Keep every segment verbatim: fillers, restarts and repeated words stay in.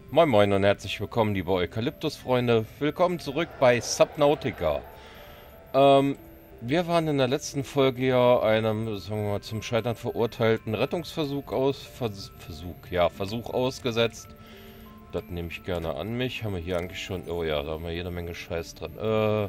Moin Moin und herzlich willkommen, liebe Eukalyptus-Freunde. Willkommen zurück bei Subnautica. Ähm, wir waren in der letzten Folge ja einem, sagen wir mal, zum Scheitern verurteilten Rettungsversuch aus... Vers Versuch, ja, Versuch ausgesetzt. Das nehme ich gerne an mich. Haben wir hier eigentlich schon... Oh ja, da haben wir jede Menge Scheiß drin. Äh...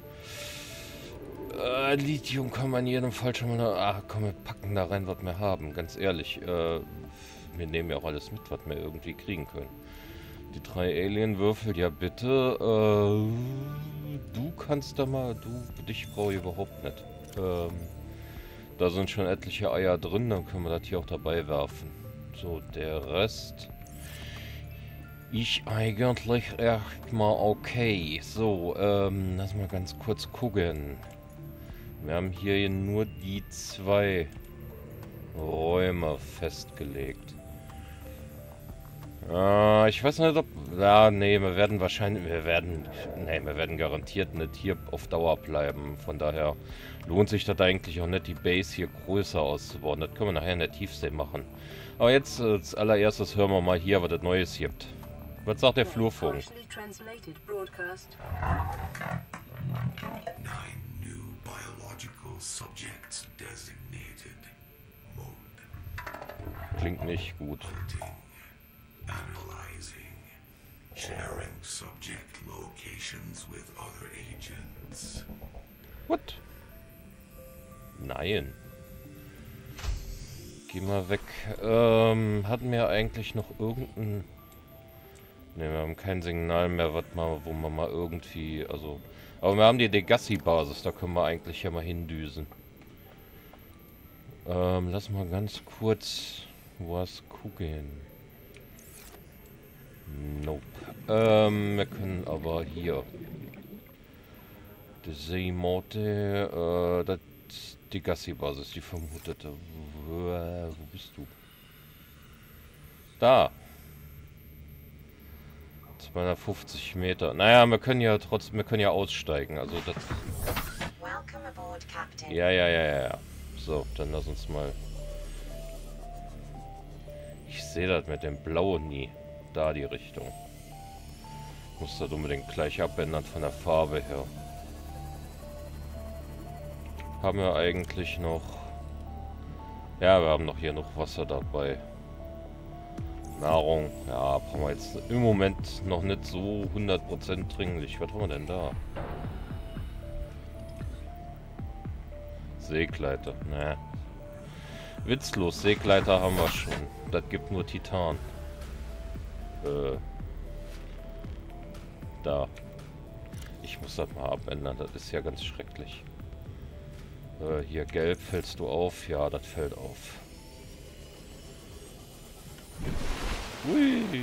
äh Lithium kann man in jedem Fall schon mal... Ah, komm, wir packen da rein, was wir haben. Ganz ehrlich, äh... wir nehmen ja auch alles mit, was wir irgendwie kriegen können. Die drei Alien-Würfel, ja bitte. Äh, du kannst da mal... Du, dich brauche ich überhaupt nicht. Ähm, da sind schon etliche Eier drin, dann können wir das hier auch dabei werfen. So, der Rest... Ich eigentlich erstmal okay. So, ähm, lass mal ganz kurz gucken. Wir haben hier nur die zwei Räume festgelegt. Äh, ich weiß nicht, ob... Ja, nee, wir werden wahrscheinlich... Wir werden... Nee, wir werden garantiert nicht hier auf Dauer bleiben. Von daher lohnt sich das eigentlich auch nicht, die Base hier größer auszubauen. Das können wir nachher in der Tiefsee machen. Aber jetzt äh, als allererstes hören wir mal hier, was es Neues gibt. Was sagt der Flurfunk? Nine new biological subjects designated. Mode. Klingt nicht gut. Hunting. Analyzing. Sharing subject locations with other agents. What? Nein. Geh mal weg. Ähm, hatten wir eigentlich noch irgendein... Ne, wir haben kein Signal mehr, was mal, wo man mal irgendwie, also... Aber wir haben die Degassi-Basis, da können wir eigentlich ja mal hindüsen. Ähm, lass mal ganz kurz was gucken. Nope. Ähm, wir können aber hier... Die Seemorte, äh, das Degassi-Basis, die vermutete. Wo, wo bist du? Da. zweihundertfünfzig Meter. Naja, wir können ja trotzdem, wir können ja aussteigen. Also das... Ja, ja, ja, ja, ja. So, dann lass uns mal... Ich sehe das mit dem Blauen nie. Da die Richtung. Muss das unbedingt gleich abändern von der Farbe her. Haben wir eigentlich noch... Ja, wir haben noch hier noch Wasser dabei. Nahrung, ja, brauchen wir jetzt im Moment noch nicht so hundert Prozent dringlich. Was haben wir denn da? Seegleiter, ne. Witzlos, Seegleiter haben wir schon. Das gibt nur Titan. Äh. Da. Ich muss das mal abändern, das ist ja ganz schrecklich. Äh, hier gelb, fällst du auf? Ja, das fällt auf. Hui.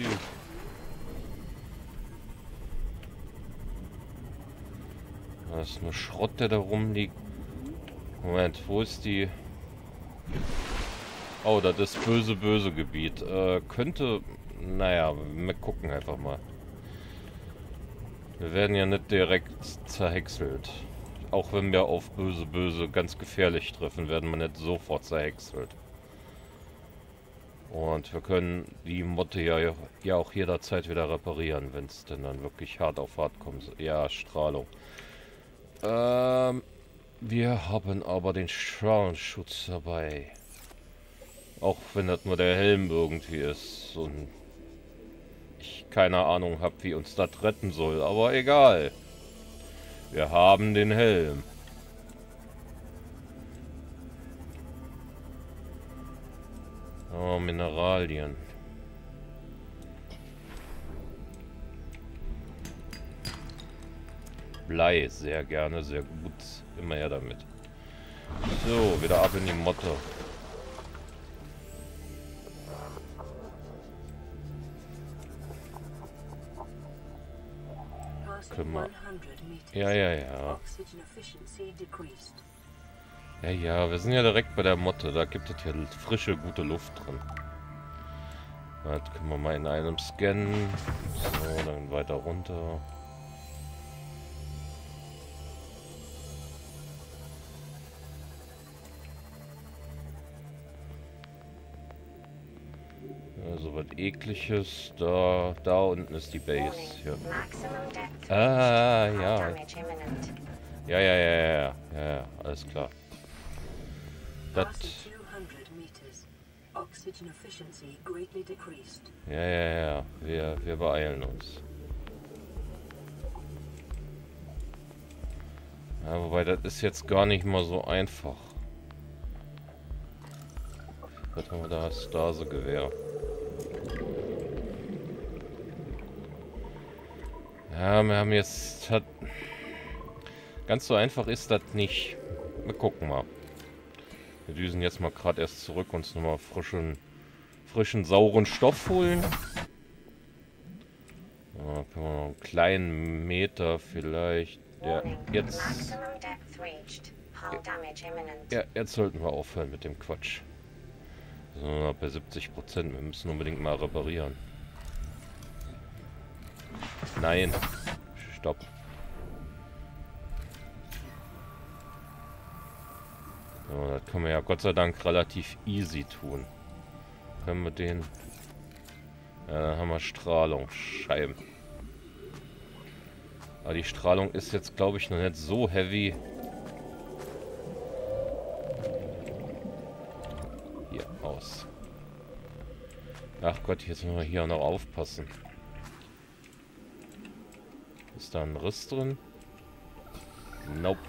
Das ist nur Schrott, der da rumliegt. Moment, wo ist die... Oh, das ist böse, böse Gebiet. Äh, könnte... Naja, wir gucken einfach mal. Wir werden ja nicht direkt zerhäckselt. Auch wenn wir auf böse, böse ganz gefährlich treffen, werden wir nicht sofort zerhäckselt. Und wir können die Motte ja, ja auch jederzeit wieder reparieren, wenn es denn dann wirklich hart auf hart kommt. Ja, Strahlung. Ähm, wir haben aber den Strahlenschutz dabei. Auch wenn das nur der Helm irgendwie ist und ich keine Ahnung habe, wie uns das retten soll. Aber egal. Wir haben den Helm. Oh, Mineralien. Blei, sehr gerne, sehr gut. Immer her damit. So, wieder ab in die Motte. Können wir... Ja, ja, ja. Ja, ja, wir sind ja direkt bei der Motte. Da gibt es ja frische, gute Luft drin. Das können wir mal in einem scannen. So, dann weiter runter. was Ekliges. Da, da unten ist die Base. Ja. Ah, ja. Ja, ja, ja, ja, ja, ja, alles klar. Das. Ja, ja, ja. Wir, wir beeilen uns. Ja, wobei, das ist jetzt gar nicht mal so einfach. Was haben wir da? Stase-Gewehr. Ja, wir haben jetzt... Hat, ganz so einfach ist das nicht. Wir gucken mal. Wir düsen jetzt mal gerade erst zurück, uns nochmal frischen, frischen, sauren Stoff holen. Da können wir noch einen kleinen Meter vielleicht... Ja, jetzt... Ja, jetzt sollten wir aufhören mit dem Quatsch. Wir sind noch bei siebzig Prozent. Wir müssen unbedingt mal reparieren. Nein. Stopp. So, das können wir ja Gott sei Dank relativ easy tun. Können wir den... Ja, dann haben wir Strahlung. Scheiben. Aber die Strahlung ist jetzt, glaube ich, noch nicht so heavy. Hier, aus. Ach Gott, jetzt müssen wir hier noch aufpassen. Ist da ein Riss drin? Nope.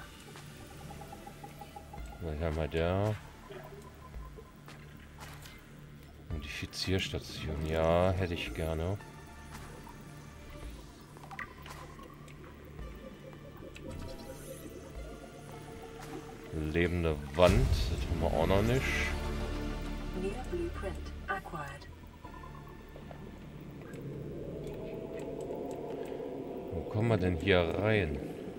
Hier haben wir der. Modifizierstation. Ja, hätte ich gerne. Lebende Wand, das haben wir auch noch nicht. Wo kommen wir denn hier rein?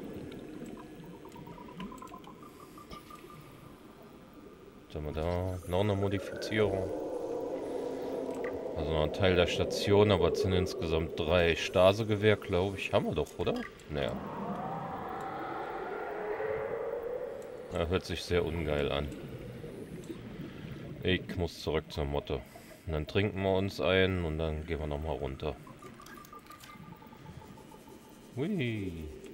Was haben wir da? Noch eine Modifizierung. Also noch ein Teil der Station, aber es sind insgesamt drei Stase-Gewehr, glaube ich. Haben wir doch, oder? Naja. Ja, hört sich sehr ungeil an. Ich muss zurück zur Motte. Und dann trinken wir uns ein und dann gehen wir nochmal runter. Hui.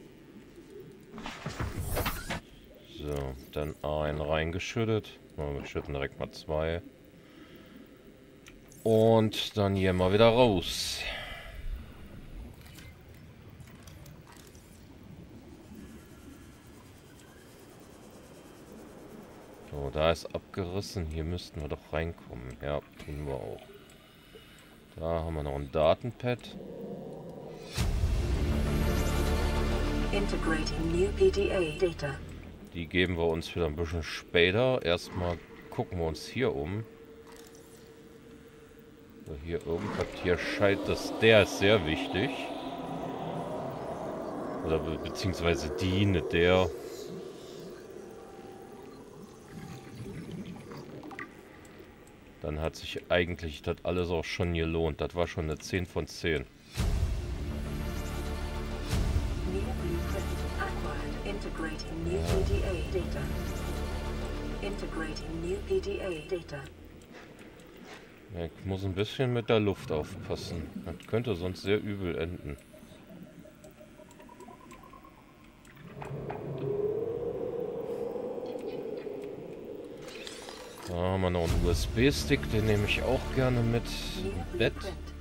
So, dann einen reingeschüttet. Wir schütten direkt mal zwei. Und dann hier mal wieder raus. So, da ist abgerissen. Hier müssten wir doch reinkommen. Ja, tun wir auch. Da haben wir noch ein Datenpad. Integrating new P D A data. Die geben wir uns wieder ein bisschen später. Erstmal gucken wir uns hier um. So, hier irgendwas hier scheint das. Der ist sehr wichtig. Oder be beziehungsweise die, nicht der. Dann hat sich eigentlich das alles auch schon gelohnt. Das war schon eine zehn von zehn. Ja, ich muss ein bisschen mit der Luft aufpassen. Das könnte sonst sehr übel enden. Da haben wir noch einen U S B-Stick, den nehme ich auch gerne mit im Bett.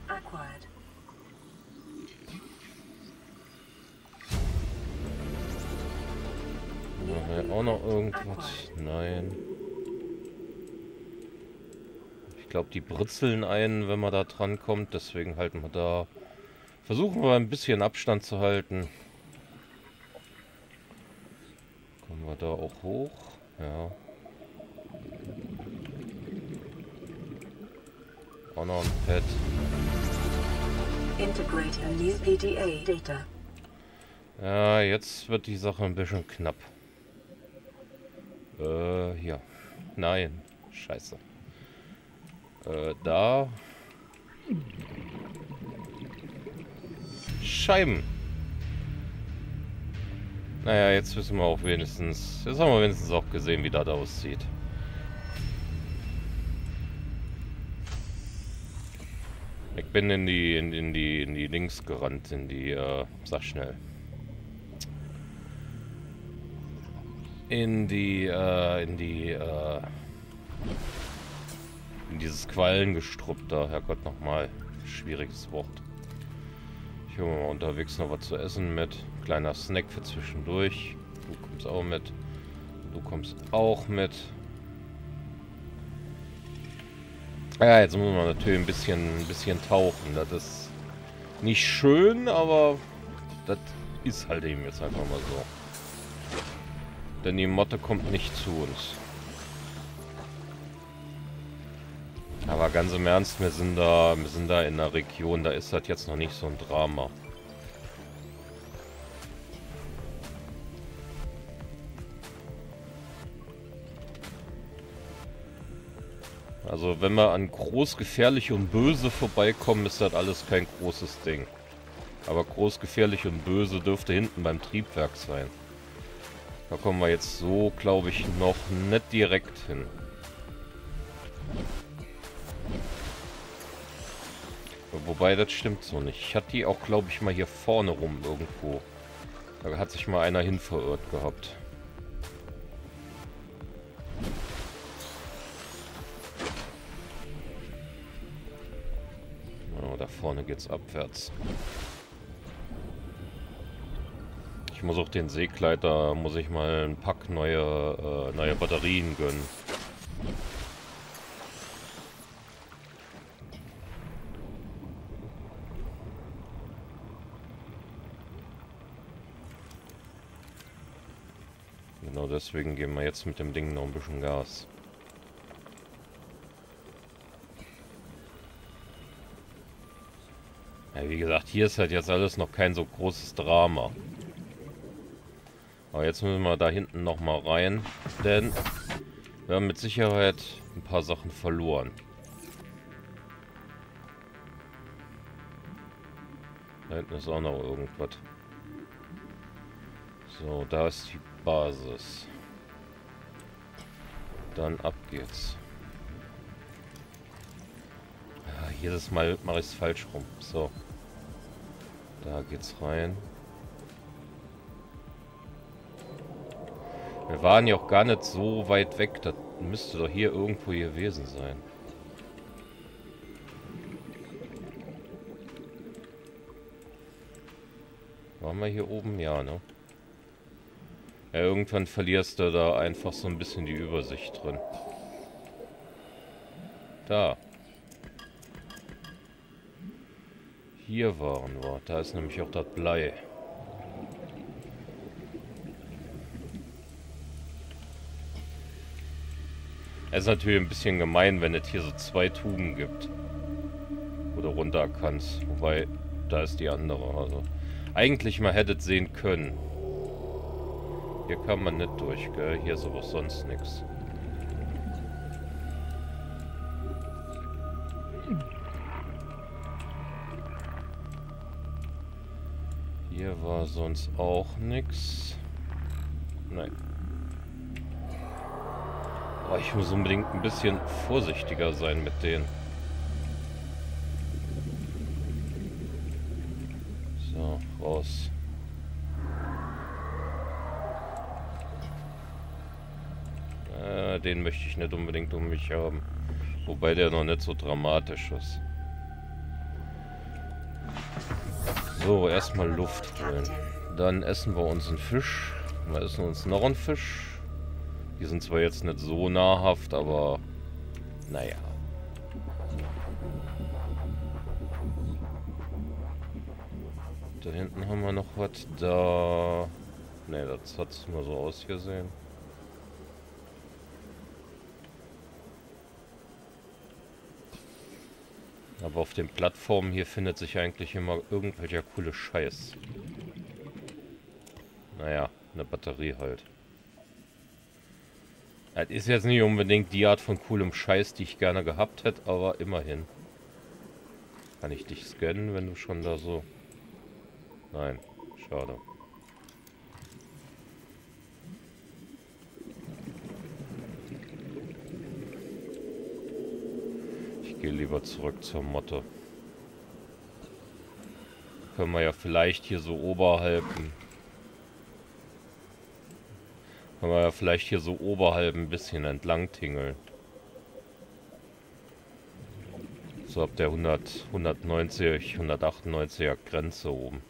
Haben wir auch noch irgendwas? Nein. Ich glaube, die britzeln einen, wenn man da dran kommt. Deswegen halten wir da. Versuchen wir ein bisschen Abstand zu halten. Kommen wir da auch hoch? Ja. Auch noch ein Pad. Integrating new P D A data. Ja, jetzt wird die Sache ein bisschen knapp. Äh, hier. Nein. Scheiße. Äh, da. Scheiben. Naja, jetzt wissen wir auch wenigstens... Jetzt haben wir wenigstens auch gesehen, wie das aussieht. bin in die, in, in die, in die Links gerannt, in die, äh, sag schnell. In die, äh, in die, äh, in dieses Quallengestrüpp da. Herrgott, nochmal. Schwieriges Wort. Ich hole mir mal unterwegs noch was zu essen mit. Kleiner Snack für zwischendurch. Du kommst auch mit. Du kommst auch mit. Ja, jetzt muss man natürlich ein bisschen, ein bisschen tauchen. Das ist nicht schön, aber das ist halt eben jetzt einfach mal so. Denn die Motte kommt nicht zu uns. Aber ganz im Ernst, wir sind da, wir sind da in einer Region, da ist das jetzt noch nicht so ein Drama. Also wenn wir an groß, gefährlich und böse vorbeikommen, ist das alles kein großes Ding. Aber groß, gefährlich und böse dürfte hinten beim Triebwerk sein. Da kommen wir jetzt so, glaube ich, noch nicht direkt hin. Wobei, das stimmt so nicht. Ich hatte die auch, glaube ich, mal hier vorne rum irgendwo. Da hat sich mal einer hin verirrt gehabt. Oh, da vorne geht's abwärts. Ich muss auch den Seegleiter, muss ich mal ein Pack neue, äh, neue Batterien gönnen. Genau deswegen geben wir jetzt mit dem Ding noch ein bisschen Gas. Ja, wie gesagt, hier ist halt jetzt alles noch kein so großes Drama. Aber jetzt müssen wir da hinten nochmal rein, denn wir haben mit Sicherheit ein paar Sachen verloren. Da hinten ist auch noch irgendwas. So, da ist die Basis. Dann ab geht's. Ja, jedes Mal mache ich es falsch rum. So. Da geht's rein. Wir waren ja auch gar nicht so weit weg. Das müsste doch hier irgendwo gewesen sein. Waren wir hier oben? Ja, ne? Ja, irgendwann verlierst du da einfach so ein bisschen die Übersicht drin. Da. Hier waren wir. Da ist nämlich auch das Blei. Es ist natürlich ein bisschen gemein, wenn es hier so zwei Tuben gibt. Wo du runter kannst. Wobei, da ist die andere. Also, eigentlich mal hättet sehen können. Hier kann man nicht durch, gell? Hier ist aber sonst nichts. Hier war sonst auch nichts. Nein. Oh, ich muss unbedingt ein bisschen vorsichtiger sein mit denen. So, raus. Äh, den möchte ich nicht unbedingt um mich haben. Wobei der noch nicht so dramatisch ist. So, erstmal Luft holen. Dann essen wir uns einen Fisch. Wir essen uns noch einen Fisch. Die sind zwar jetzt nicht so nahrhaft, aber naja. Da hinten haben wir noch was. Da... Ne, das hat es mal so ausgesehen. Aber auf den Plattformen hier findet sich eigentlich immer irgendwelcher coole Scheiß. Naja, eine Batterie halt. Das ist jetzt nicht unbedingt die Art von coolem Scheiß, die ich gerne gehabt hätte, aber immerhin. Kann ich dich scannen, wenn du schon da so... Nein, schade. Ich gehe lieber zurück zur Motte. können wir ja vielleicht hier so oberhalb... Können wir ja vielleicht hier so oberhalb ein bisschen entlang tingeln. So ab der hundert, hundertneunzig, hundertachtundneunziger Grenze oben.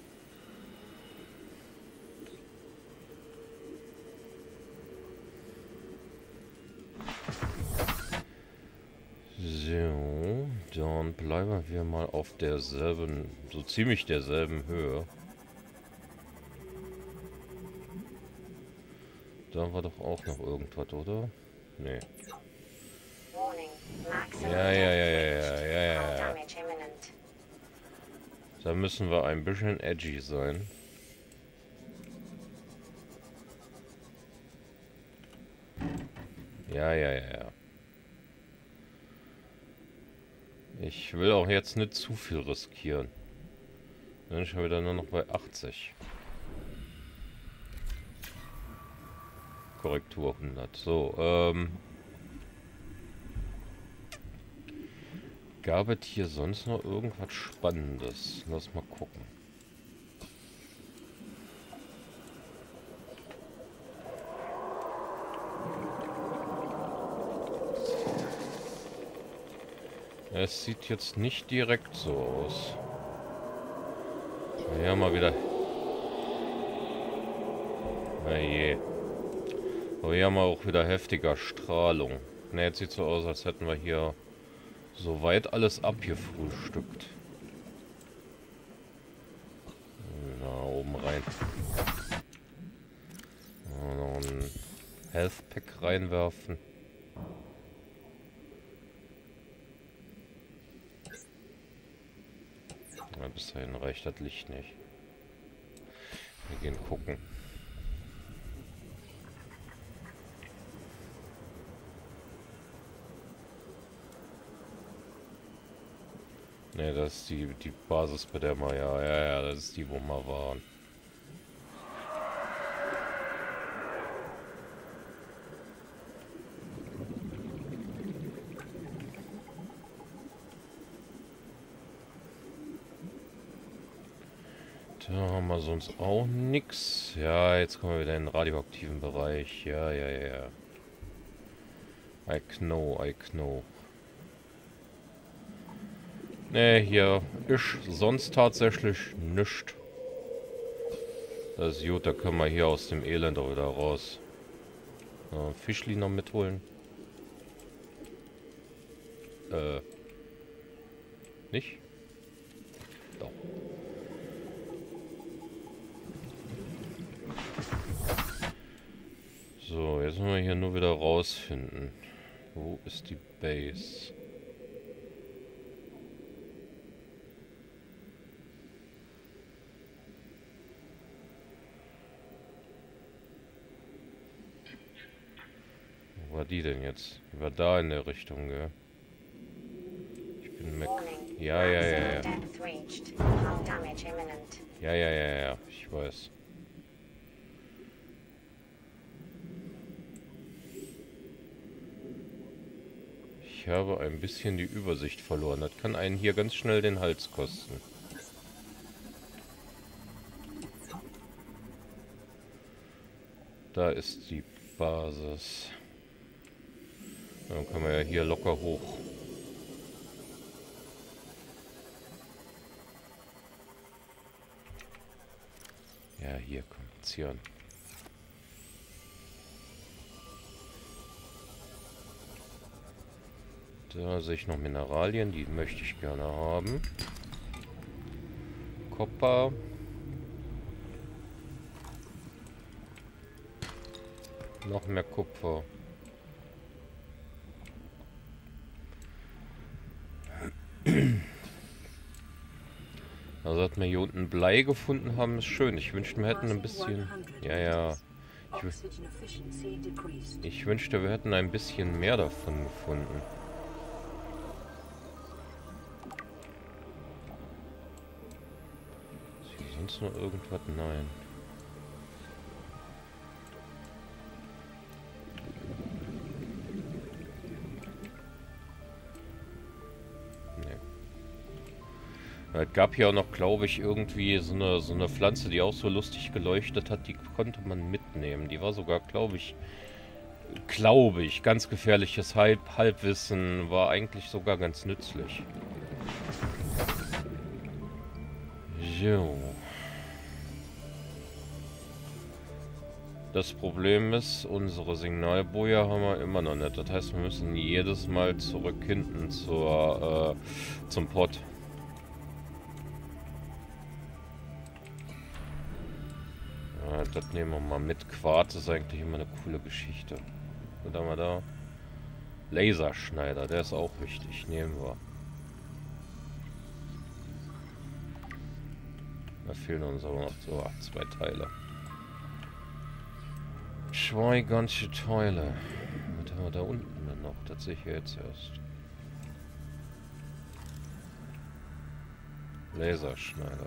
So, dann bleiben wir mal auf derselben, so ziemlich derselben Höhe. Da war doch auch noch irgendwas, oder? Nee. Ja, ja, ja, ja, ja, ja, ja. Da müssen wir ein bisschen edgy sein. Ja, ja, ja, ja. Ich will auch jetzt nicht zu viel riskieren. Dann bin ich wieder nur noch bei achtzig. Korrektur hundert. So, ähm... gab es hier sonst noch irgendwas Spannendes? Lass mal gucken. Es sieht jetzt nicht direkt so aus. Ja, mal wieder. Na je. Aber hier haben wir auch wieder heftiger Strahlung. Ne, jetzt sieht so aus, als hätten wir hier soweit alles abgefrühstückt. Na, oben rein. Noch ein Health Pack reinwerfen. Ja, bis dahin reicht das Licht nicht. Wir gehen gucken. Ne, das ist die, die Basis, bei der wir ja, ja, ja, das ist die, wo wir waren. Da haben wir sonst auch nichts. Ja, jetzt kommen wir wieder in den radioaktiven Bereich. Ja, ja, ja. I know, I know. Ne, hier ist sonst tatsächlich nichts. Das ist gut, da können wir hier aus dem Elend auch wieder raus. Äh, Fischli noch mitholen. Äh. Nicht? Doch. So, jetzt müssen wir hier nur wieder rausfinden. Wo ist die Base? Wo war die denn jetzt? Die war da in der Richtung, gell? Ich bin Mac. Ja, ja, ja, ja. Ja, ja, ja, ja. Ich weiß. Ich habe ein bisschen die Übersicht verloren. Das kann einen hier ganz schnell den Hals kosten. Da ist die Basis. Dann können wir ja hier locker hoch. Ja, hier kommt Zion. Da sehe ich noch Mineralien, die möchte ich gerne haben. Kupfer. Noch mehr Kupfer. Also, dass wir hier unten Blei gefunden haben, ist schön. Ich wünschte, wir hätten ein bisschen... Ja, ja. Ich, ich wünschte, wir hätten ein bisschen mehr davon gefunden. Ist hier sonst noch irgendwas? Nein. Es gab ja auch noch, glaube ich, irgendwie so eine, so eine Pflanze, die auch so lustig geleuchtet hat. Die konnte man mitnehmen. Die war sogar, glaube ich, glaube ich, ganz gefährliches Halb Halbwissen. War eigentlich sogar ganz nützlich. So. Das Problem ist, unsere Signalboje haben wir immer noch nicht. Das heißt, wir müssen jedes Mal zurück hinten zur, äh, zum Pott. Ja, das nehmen wir mal mit. Quarz ist eigentlich immer eine coole Geschichte. Was haben wir da? Laserschneider, der ist auch wichtig. Nehmen wir. Da fehlen uns aber noch so ach, zwei Teile. Zwei ganze Teile. Was haben wir da unten denn noch? Das sehe ich ja jetzt erst. Laserschneider.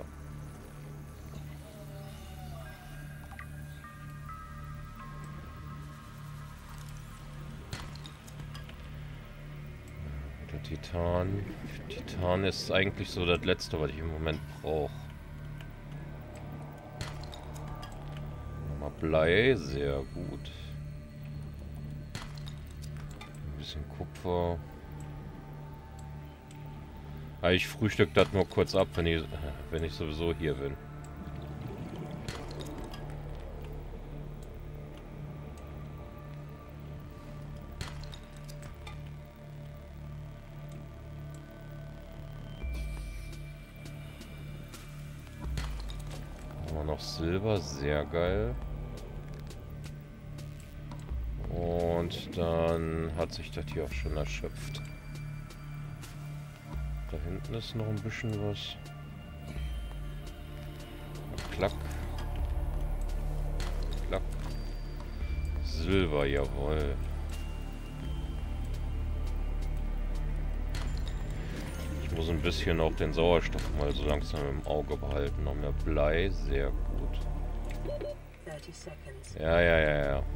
Der Titan. Titan ist eigentlich so das Letzte, was ich im Moment brauche. Blei, sehr gut. Ein bisschen Kupfer. Ah, ich frühstück das nur kurz ab, wenn ich, wenn ich sowieso hier bin. Haben wir noch Silber, sehr geil. Und dann hat sich das hier auch schon erschöpft. Da hinten ist noch ein bisschen was. Klack. Klack. Silber, jawohl. Ich muss ein bisschen auch den Sauerstoff mal so langsam im Auge behalten. Noch mehr Blei, sehr gut. Ja, ja, ja, ja.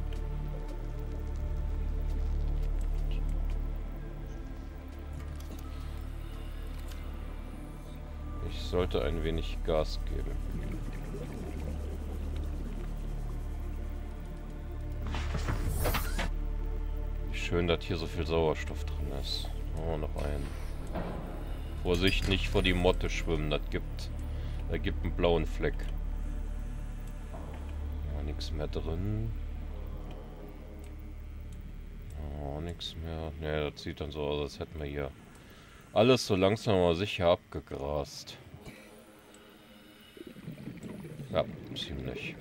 Ich sollte ein wenig Gas geben. Schön, dass hier so viel Sauerstoff drin ist. Oh, noch einen. Vorsicht, nicht vor die Motte schwimmen. Das gibt, das gibt einen blauen Fleck. Oh, nichts mehr drin. Oh, nichts mehr. Ne, das sieht dann so aus, als hätten wir hier alles so langsam aber sicher abgegrast. Ja, ziemlich.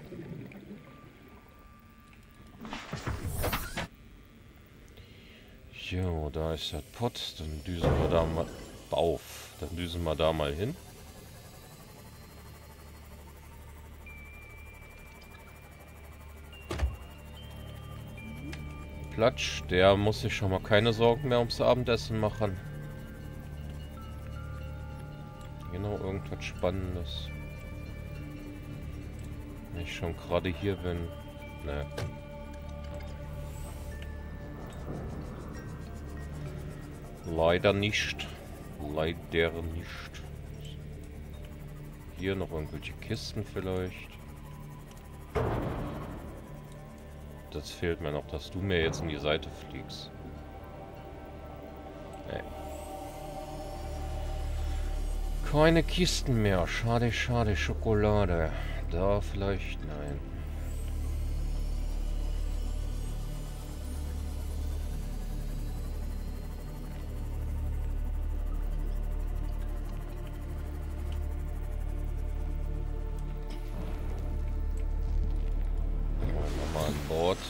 Jo, da ist der Pott. Dann düsen wir da mal auf. Dann düsen wir da mal hin. Platsch, der muss sich schon mal keine Sorgen mehr ums Abendessen machen. Genau, irgendwas Spannendes. Wenn ich schon gerade hier bin. Ne. Leider nicht. Leider nicht. Hier noch irgendwelche Kisten vielleicht. Das fehlt mir noch, dass du mir jetzt in die Seite fliegst. Nee. Keine Kisten mehr. Schade, schade. Schokolade. Da vielleicht, nein. Nochmal an Bord.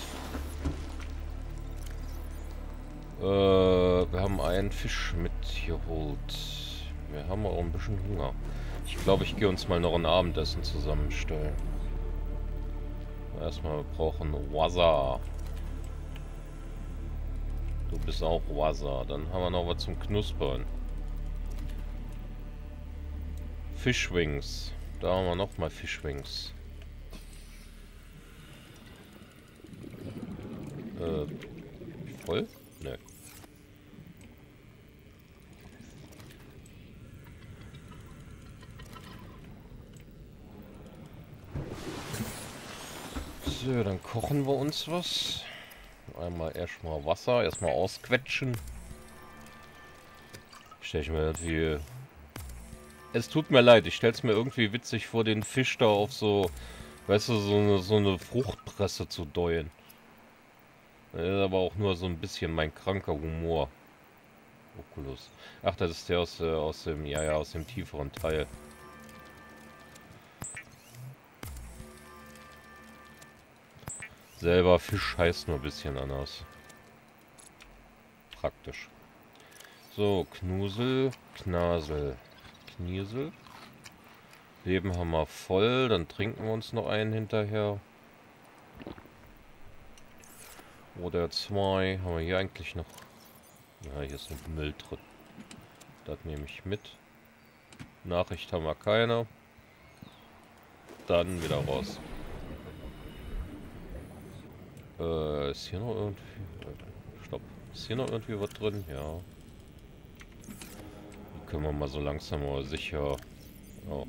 Äh, wir haben einen Fisch mitgeholt. Wir haben auch ein bisschen Hunger. Ich glaube, ich gehe uns mal noch ein Abendessen zusammenstellen. Erstmal, wir brauchen Wasser. Du bist auch Wasser. Dann haben wir noch was zum Knuspern. Fischwings. Da haben wir noch mal Fischwings. Äh, voll? Ne. So, dann kochen wir uns was. Einmal erstmal Wasser, erstmal ausquetschen. Stell ich mir irgendwie... Es tut mir leid, ich stell's mir irgendwie witzig vor, den Fisch da auf so, weißt du, so eine, so eine Fruchtpresse zu deuen. Das ist aber auch nur so ein bisschen mein kranker Humor. Oculus. Ach, das ist der aus, äh, aus dem, ja, ja, aus dem tieferen Teil. Selber Fisch heißt nur ein bisschen anders. Praktisch. So, Knusel, Knasel, Kniesel. Leben haben wir voll, dann trinken wir uns noch einen hinterher. Oder zwei. Haben wir hier eigentlich noch... Ja, hier ist noch Müll drin. Das nehme ich mit. Nachricht haben wir keine. Dann wieder raus. Äh, ist hier noch irgendwie... Stopp. Ist hier noch irgendwie was drin? Ja. Die können wir mal so langsam aber sicher... Oh.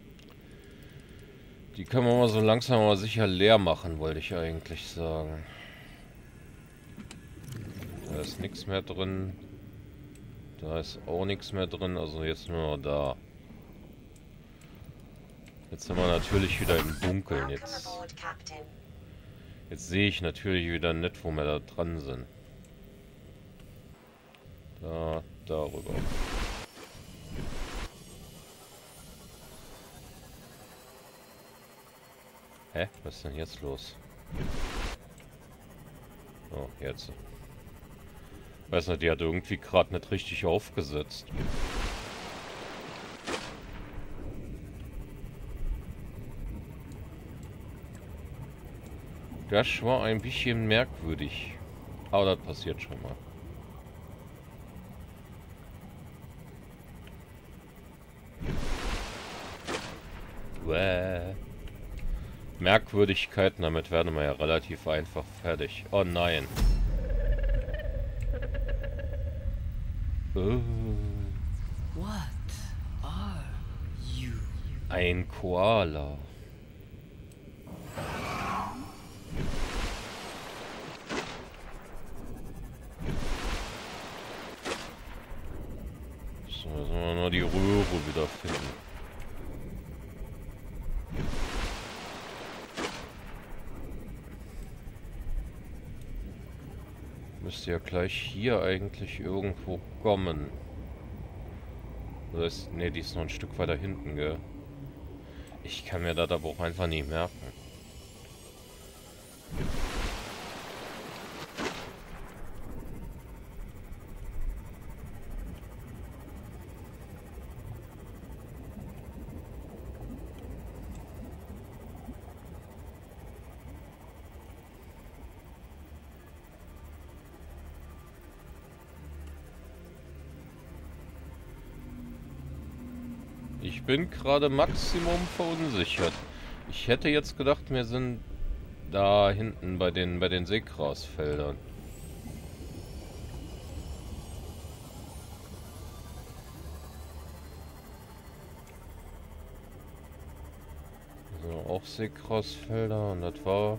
Die können wir mal so langsam aber sicher leer machen, wollte ich eigentlich sagen. Da ist nichts mehr drin. Da ist auch nichts mehr drin, also jetzt nur noch da. Jetzt sind wir natürlich wieder im Dunkeln. Jetzt, jetzt sehe ich natürlich wieder nicht, wo wir da dran sind. Da, darüber. Hä? Was ist denn jetzt los? Oh, jetzt. Weiß nicht, die hat irgendwie gerade nicht richtig aufgesetzt. Das war ein bisschen merkwürdig. Aber das passiert schon mal. Bäh. Merkwürdigkeiten, damit werden wir ja relativ einfach fertig. Oh nein. Oh. What are you? Ein Koala. So, müssen wir nur die Röhre wiederfinden. Müsste ja gleich hier eigentlich irgendwo kommen. Das ist, nee, die ist noch ein Stück weiter hinten, gell? Ich kann mir das aber auch einfach nicht merken. Ich bin gerade Maximum verunsichert. Ich hätte jetzt gedacht, wir sind da hinten bei den bei den Seegrasfeldern. So, auch Seegrasfelder und das war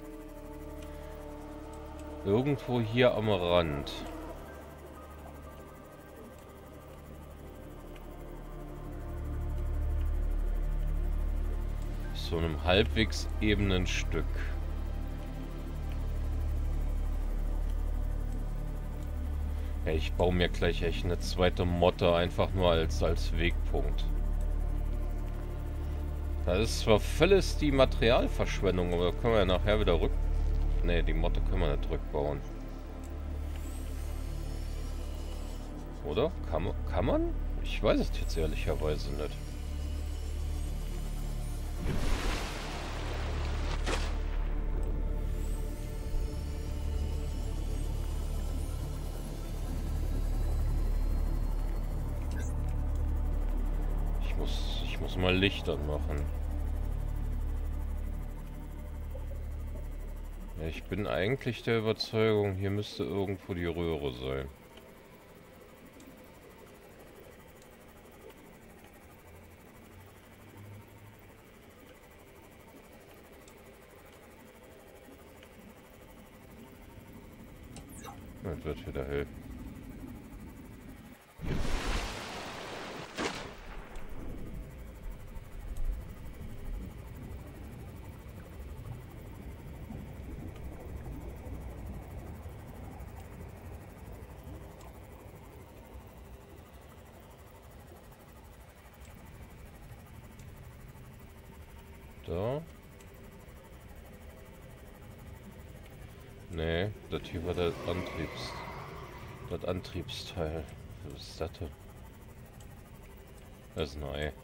irgendwo hier am Rand. So einem halbwegs ebenen Stück. Ja, ich baue mir gleich echt eine zweite Motte einfach nur als, als Wegpunkt. Das ist zwar völlig die Materialverschwendung, aber können wir ja nachher wieder rück... Ne, die Motte können wir nicht rückbauen. Oder? Kann man? Kann man? Ich weiß es jetzt ehrlicherweise nicht. Ich muss, ich muss mal Licht anmachen. Ja, ich bin eigentlich der Überzeugung, hier müsste irgendwo die Röhre sein. Das wird wieder hell. Da. Nee, das hier war der Antriebs... das Antriebsteil. Was ist das denn? Das ist ein Ei.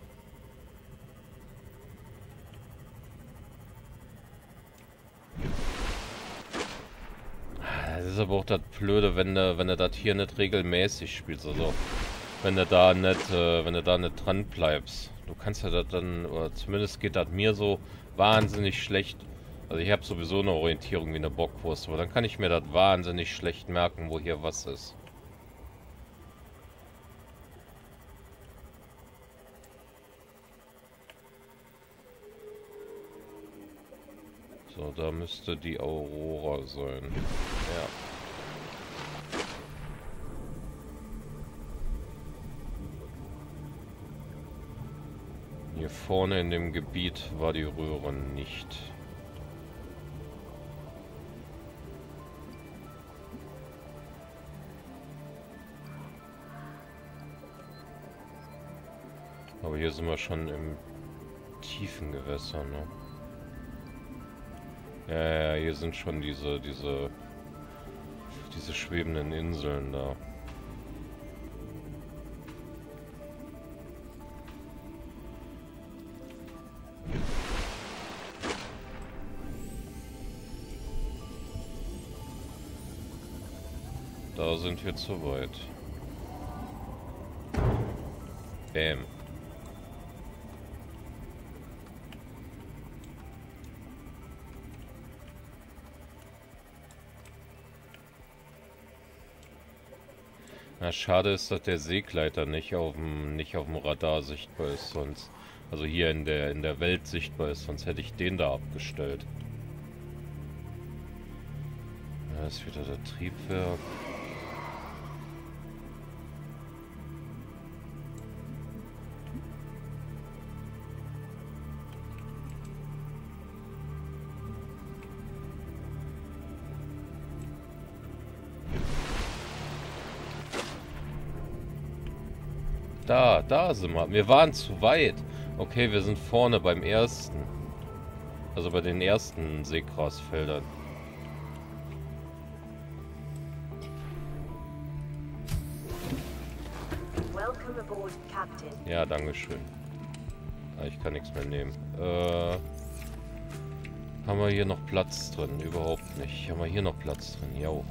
Das ist aber auch das Blöde, wenn du, wenn du das hier nicht regelmäßig spielst, also wenn du da nicht, äh, wenn du da nicht dran bleibst. Du kannst ja das dann, oder zumindest geht das mir so wahnsinnig schlecht. Also ich habe sowieso eine Orientierung wie eine Bockwurst, aber dann kann ich mir das wahnsinnig schlecht merken, wo hier was ist. So, da müsste die Aurora sein. Ja. Hier vorne in dem Gebiet war die Röhre nicht. Aber hier sind wir schon im tiefen Gewässer, ne? Ja, ja, hier sind schon diese, diese, diese schwebenden Inseln da. Da sind wir zu weit. Bäm. Na, schade ist, dass der Seegleiter nicht auf dem nicht auf dem Radar sichtbar ist, sonst also hier in der in der Welt sichtbar ist, sonst hätte ich den da abgestellt. Da ist wieder das Triebwerk. Da, da sind wir. Wir waren zu weit. Okay, wir sind vorne beim ersten. Also bei den ersten Seegrasfeldern. Welcome aboard, Captain. Ja, dankeschön. Ah, ich kann nichts mehr nehmen. Äh, haben wir hier noch Platz drin? Überhaupt nicht. Haben wir hier noch Platz drin? Jo.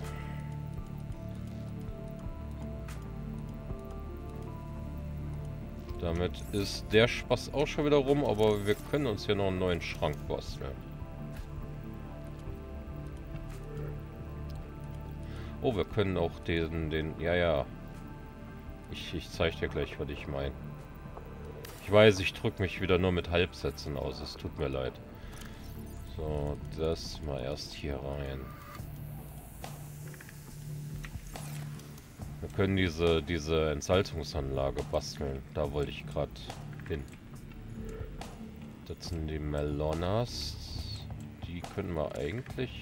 Damit ist der Spaß auch schon wieder rum, aber wir können uns hier noch einen neuen Schrank basteln. Oh, wir können auch den, den, ja, ja. Ich, ich zeige dir gleich, was ich meine. Ich weiß, ich drücke mich wieder nur mit Halbsätzen aus, es tut mir leid. So, das mal erst hier rein. Wir können diese, diese Entsalzungsanlage basteln. Da wollte ich gerade hin. Das sind die Melonas. Die können wir eigentlich...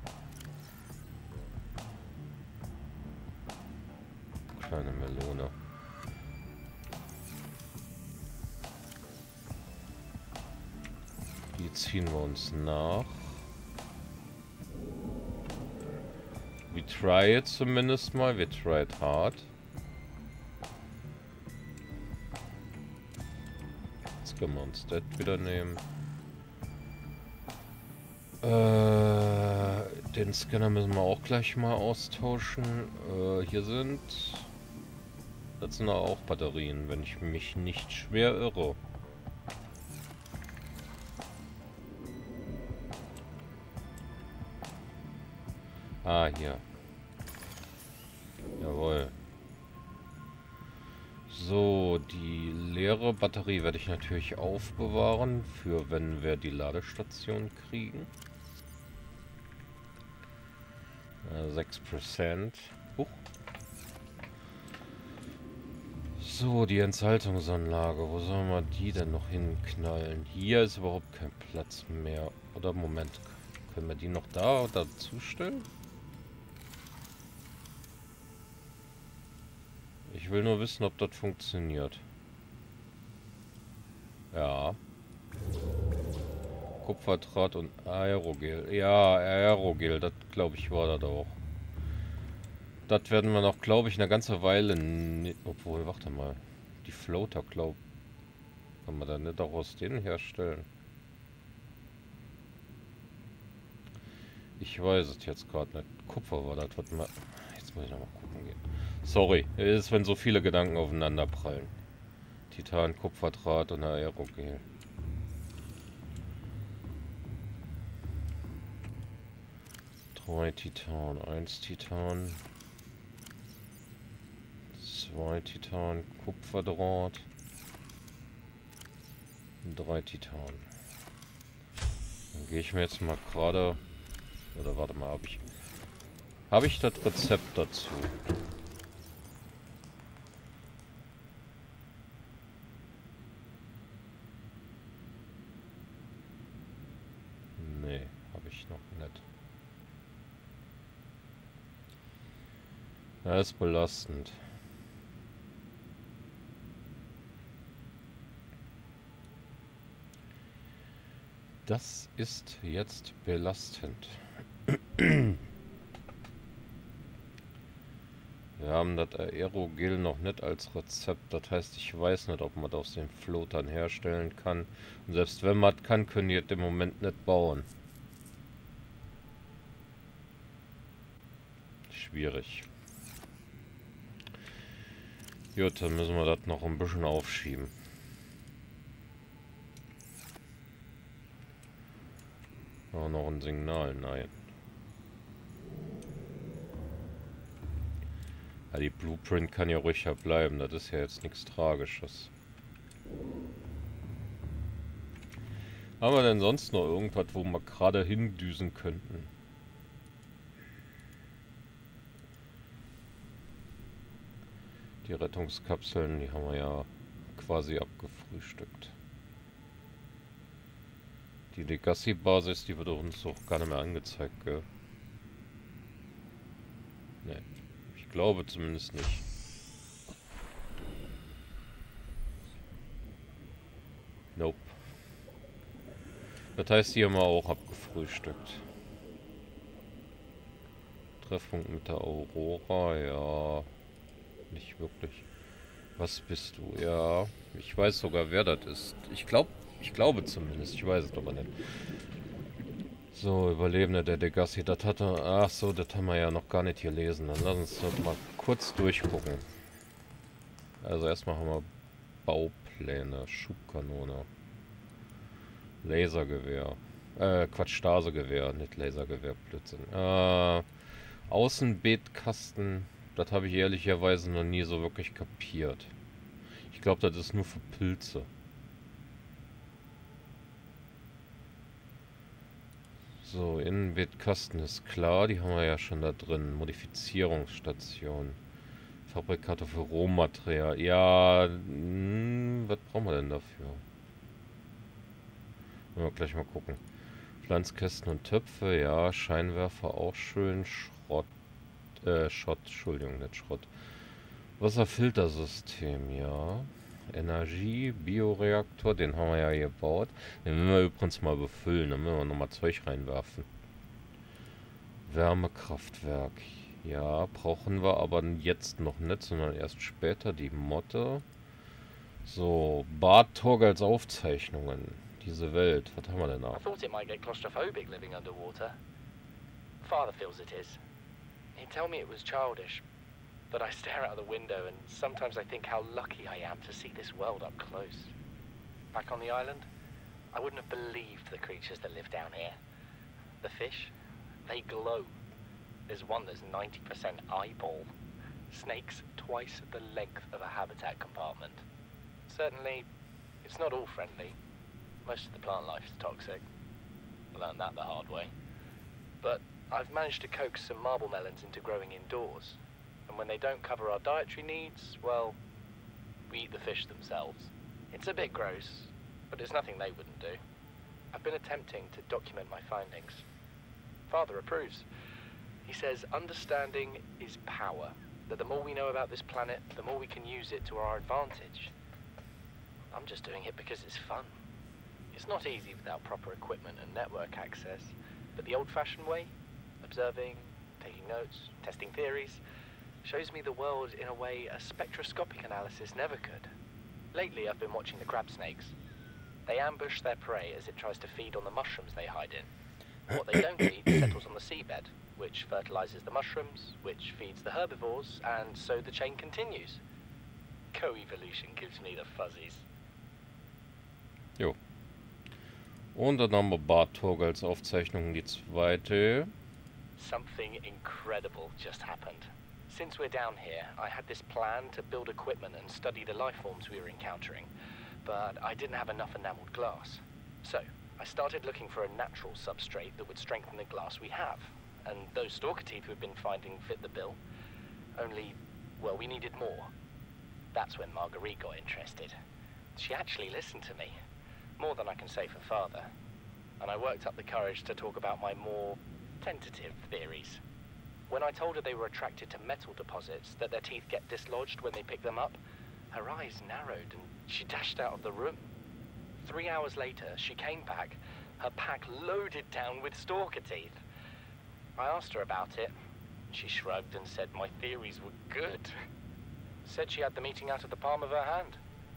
Kleine Melone. Die ziehen wir uns nach. We try it zumindest mal. Wir try it hard. Jetzt können wir uns das wieder nehmen. Äh, den Scanner müssen wir auch gleich mal austauschen. Äh, hier sind... Das sind auch Batterien, wenn ich mich nicht schwer irre. Ah, hier. Jawohl. So, die leere Batterie werde ich natürlich aufbewahren, für wenn wir die Ladestation kriegen. Äh, sechs Prozent. Huch. So, die Entsalzungsanlage. Wo sollen wir die denn noch hinknallen? Hier ist überhaupt kein Platz mehr. Oder Moment. Können wir die noch da dazu stellen? Ich will nur wissen, ob das funktioniert. Ja. Kupferdraht und Aerogel. Ja, Aerogel, das glaube ich war das auch. Das werden wir noch, glaube ich, eine ganze Weile... Obwohl, warte mal. Die Floater, glaube ich. Kann man da nicht auch aus denen herstellen? Ich weiß es jetzt gerade nicht. Kupfer war das, was mal... Jetzt muss ich nochmal gucken gehen. Sorry, es ist, wenn so viele Gedanken aufeinander prallen. Titan, Kupferdraht und Aerogel. Drei Titan, eins Titan. Zwei Titan, Kupferdraht. Drei Titan. Dann gehe ich mir jetzt mal gerade... Oder warte mal, habe ich... Habe ich das Rezept dazu? Nee, habe ich noch nicht. Das ist belastend. Das ist jetzt belastend. Wir haben das Aerogel noch nicht als Rezept. Das heißt, ich weiß nicht, ob man das aus den Floatern herstellen kann. Und selbst wenn man das kann, können die das im Moment nicht bauen. Schwierig. Gut, dann müssen wir das noch ein bisschen aufschieben. Auch noch ein Signal, nein. Ja, die Blueprint kann ja ruhiger bleiben, das ist ja jetzt nichts Tragisches. Haben wir denn sonst noch irgendwas, wo wir gerade hindüsen könnten? Die Rettungskapseln, die haben wir ja quasi abgefrühstückt. Die Legacy-Basis, die wird uns auch gar nicht mehr angezeigt, gell? Ne, ich glaube zumindest nicht. Nope. Das heißt, die haben wir auch abgefrühstückt. Treffpunkt mit der Aurora, ja. Nicht wirklich. Was bist du? Ja, ich weiß sogar, wer das ist. Ich glaube, ich glaube zumindest. Ich weiß es aber nicht. So, Überlebende der Legacy, das hatte... Ach so, das haben wir ja noch gar nicht gelesen. Dann lass uns das mal kurz durchgucken. Also erstmal haben wir Baupläne, Schubkanone, Lasergewehr. Äh, Quatsch, Stasegewehr, nicht Lasergewehr, Blödsinn. Äh, Außenbeetkasten, das habe ich ehrlicherweise noch nie so wirklich kapiert. Ich glaube, das ist nur für Pilze. So, Innenbeetkasten ist klar, die haben wir ja schon da drin. Modifizierungsstation. Fabrikator für Rohmaterial. Ja, mh, was brauchen wir denn dafür? Wollen wir gleich mal gucken. Pflanzkästen und Töpfe, ja. Scheinwerfer auch schön. Schrott. Äh, Schott, Entschuldigung, nicht Schrott. Wasserfiltersystem, ja. Energie, Bioreaktor, den haben wir ja gebaut. Den werden wir übrigens mal befüllen, dann müssen wir nochmal Zeug reinwerfen. Wärmekraftwerk, ja, brauchen wir aber jetzt noch nicht, sondern erst später die Motte. So, Bad Torgals Aufzeichnungen. Diese Welt, was haben wir denn da? I thought it might get claustrophobic living underwater. Father feels it is. He'd tell me it was childish. But I stare out of the window and sometimes I think how lucky I am to see this world up close. Back on the island, I wouldn't have believed the creatures that live down here. The fish, they glow. There's one that's ninety percent eyeball. Snakes twice the length of a habitat compartment. Certainly, it's not all friendly. Most of the plant life is toxic. I learned that the hard way. But I've managed to coax some marble melons into growing indoors. And when they don't cover our dietary needs, well, we eat the fish themselves. It's a bit gross, but it's nothing they wouldn't do. I've been attempting to document my findings. Father approves. He says understanding is power, that the more we know about this planet, the more we can use it to our advantage. I'm just doing it because it's fun. It's not easy without proper equipment and network access, but the old-fashioned way, observing, taking notes, testing theories, shows me the world in a way a spectroscopic analysis never could. Lately, I've been watching the crab snakes. They ambush their prey as it tries to feed on the mushrooms they hide in. What they don't eat settles on the seabed, which fertilizes the mushrooms, which feeds the herbivores, and so the chain continues. Co-evolution gives me the fuzzies. Jo. Und dann haben wir Bartog als Aufzeichnung die zweite. Something incredible just happened. Since we're down here, I had this plan to build equipment and study the life forms we were encountering, but I didn't have enough enameled glass. So, I started looking for a natural substrate that would strengthen the glass we have, and those stalker teeth we've been finding fit the bill. Only, well, we needed more. That's when Marguerite got interested. She actually listened to me, more than I can say for Father, and I worked up the courage to talk about my more tentative theories. When I told her they were attracted to metal deposits, that their teeth get dislodged when they pick them up, her eyes narrowed and she dashed out of the room. Three hours later, she came back, her pack loaded down with stalker teeth. I asked her about it. She shrugged and said my theories were good. Said she had the meeting out of the palm of her hand.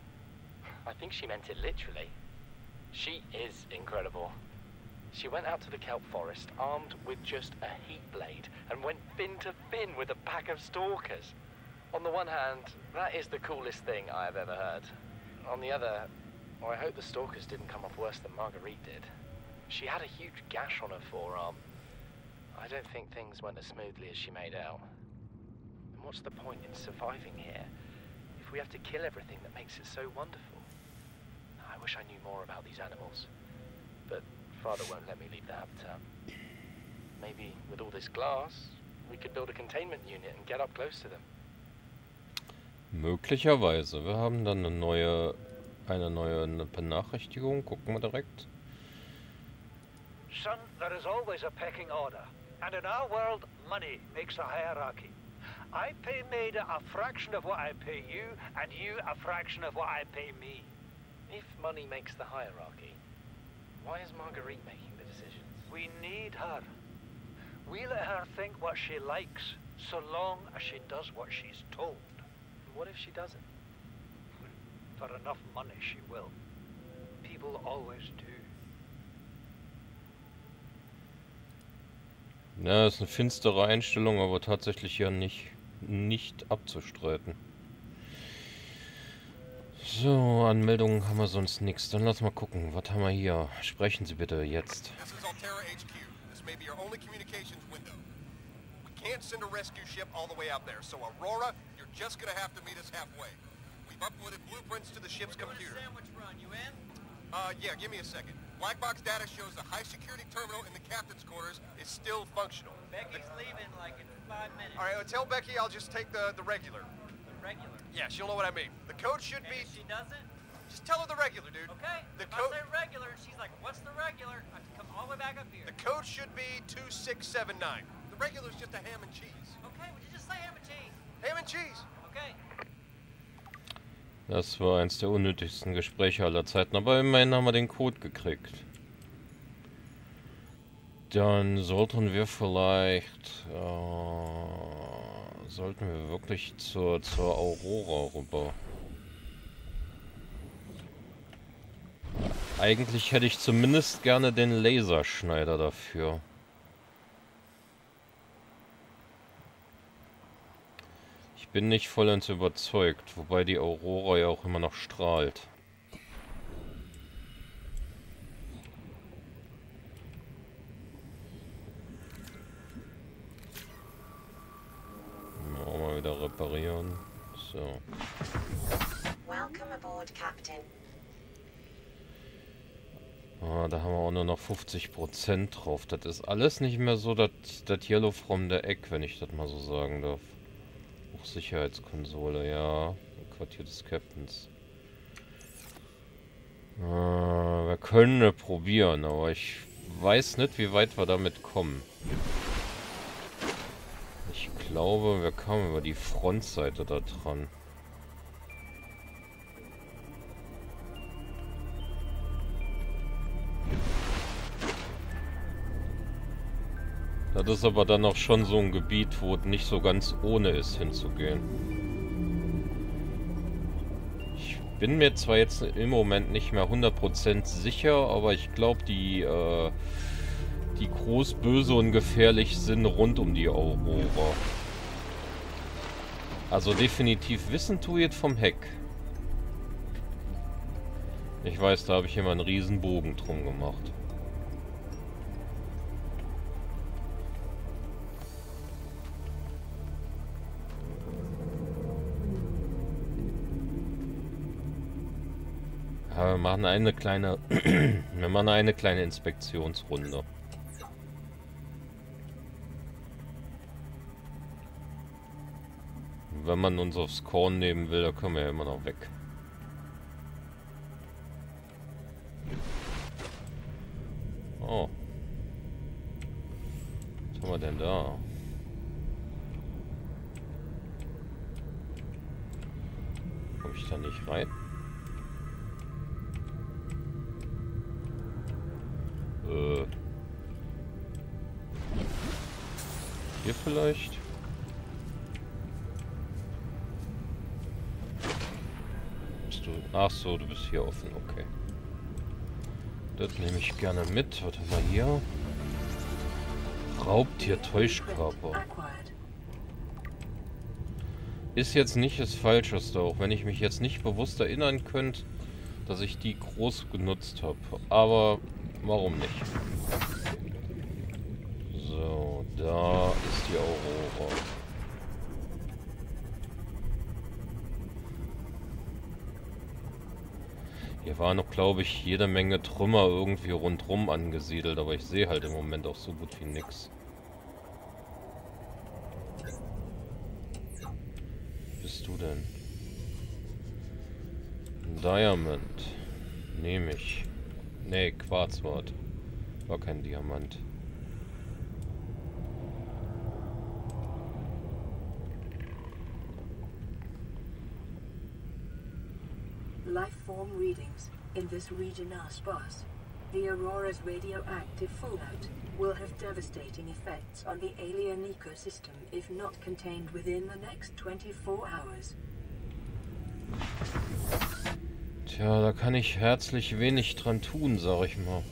I think she meant it literally. She is incredible. She went out to the kelp forest armed with just a heat blade and went fin to fin with a pack of stalkers. On the one hand, that is the coolest thing I have ever heard. On the other, well, I hope the stalkers didn't come off worse than Marguerite did. She had a huge gash on her forearm. I don't think things went as smoothly as she made out. And what's the point in surviving here if we have to kill everything that makes it so wonderful? I wish I knew more about these animals, but Father won't let me leave the habitat. Maybe with all this glass, we could build a containment unit and get up close to them. Möglicherweise. Wir haben dann eine neue, eine neue eine Benachrichtigung. Gucken wir direkt. Son, there is always a pecking order. And in our world, money makes a hierarchy. I pay Maida a fraction of what I pay you, and you a fraction of what I pay me. If money makes the hierarchy, why is Marguerite making the decisions? We need her. We let her think what she likes, so long as she does what she's told. What if she doesn't? For enough money, she will. People always do. Ja, das ist eine finstere Einstellung, aber tatsächlich ja nicht, nicht abzustreiten. So, Anmeldungen haben wir sonst nichts. Dann lass mal gucken, was haben wir hier? Sprechen Sie bitte jetzt. This is Alterra H Q. This may be your only communications window. We can't send a rescue ship all the way out there, so Aurora, you're just gonna have to meet us halfway. We've uploaded blueprints to the ship's computer. Sandwich run, you in? Uh, yeah, give me a second. Black box data shows the high-security terminal in the captain's quarters is still functional. Becky's leaving like in five minutes. All right, well, tell Becky I'll just take the, the regular. The regular. Yeah, she'll know what I mean. The code should And be... if she doesn't, Just tell her the regular, dude. okay. The if I code... say regular, and she's like, what's the regular? I have to come all the way back up here. The code should be two six seven nine. The regular's just a ham and cheese. Okay, would you just say ham and cheese? Ham and cheese! Okay. Das war eins der unnötigsten Gespräche aller Zeiten, aber immerhin haben wir den Code gekriegt. Dann sollten wir vielleicht... Äh, sollten wir wirklich zur, zur Aurora rüber. Eigentlich hätte ich zumindest gerne den Laserschneider dafür. Ich bin nicht vollends überzeugt, wobei die Aurora ja auch immer noch strahlt. Auch mal wieder reparieren. So. Welcome aboard, Captain. Ah, da haben wir auch nur noch fünfzig Prozent drauf. Das ist alles nicht mehr so das Yellow from the Egg, wenn ich das mal so sagen darf. Auch Sicherheitskonsole, ja. Quartier des Captains. Ah, wir können ne probieren, aber ich weiß nicht, wie weit wir damit kommen. Ich glaube, wir kamen über die Frontseite da dran. Das ist aber dann auch schon so ein Gebiet, wo es nicht so ganz ohne ist, hinzugehen. Ich bin mir zwar jetzt im Moment nicht mehr hundert Prozent sicher, aber ich glaube, die, äh, die groß, böse und gefährlich sind rund um die Aurora. Also definitiv wissen tue ich vom Heck. Ich weiß, da habe ich immer einen riesen Bogen drum gemacht. Ja, wir machen eine kleine, wir machen eine kleine Inspektionsrunde. Wenn man uns aufs Korn nehmen will, dann können wir ja immer noch weg. Oh. Was haben wir denn da? Komme ich da nicht rein? Äh. Hier vielleicht? Bist du? Ach so, du bist hier offen, okay. Das nehme ich gerne mit. Was haben wir hier? Raubtier-Täuschkörper. Ist jetzt nicht das Falscheste, auch wenn ich mich jetzt nicht bewusst erinnern könnte, dass ich die groß genutzt habe. Aber warum nicht? So, da ist die Aurora. Hier war noch, glaube ich, jede Menge Trümmer irgendwie rundrum angesiedelt, aber ich sehe halt im Moment auch so gut wie nix. Bist du denn? Diamond. Nehme ich. Nee, Quarzwort. War kein Diamant. Lifeform readings in this region are sparse. The Aurora's radioactive fallout will have devastating effects on the alien ecosystem if not contained within the next twenty-four hours. Tja, da kann ich herzlich wenig dran tun, sag ich mal.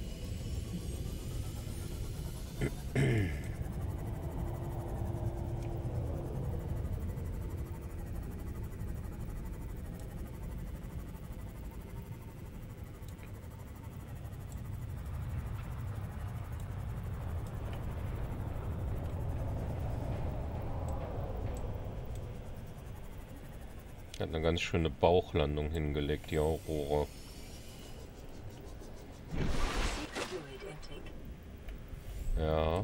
Hat eine ganz schöne Bauchlandung hingelegt, die Aurora. Ja.